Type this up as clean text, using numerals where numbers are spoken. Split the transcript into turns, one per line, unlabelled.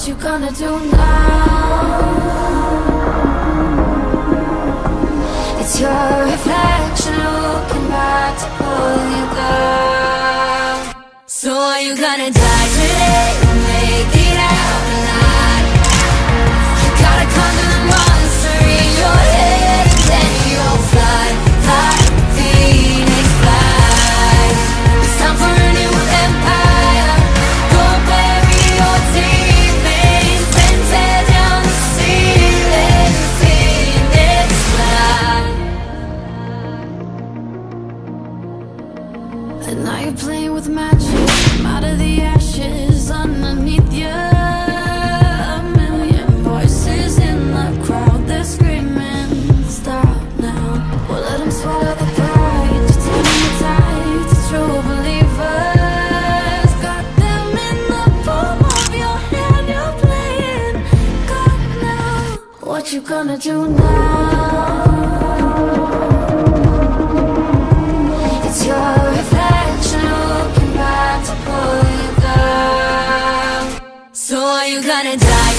What you gonna do now? It's your reflection looking back to pull you down. So are you gonna die today or make it out alive? You gotta conquer the monster in your head, and then you'll fly, fly, phoenix fly. It's time for a new empire. Go bury your demons and tear down the ceiling, phoenix fly. And now you're playing with magic. I'm out of the ashes underneath you. A million voices in the crowd, they're screaming, stop now. Well, let them swallow the pride. Just turning the tide to true believers. Got them in the palm of your hand, you're playing God now. What you gonna do now? It's your reflection looking back to pull you down. So are you gonna die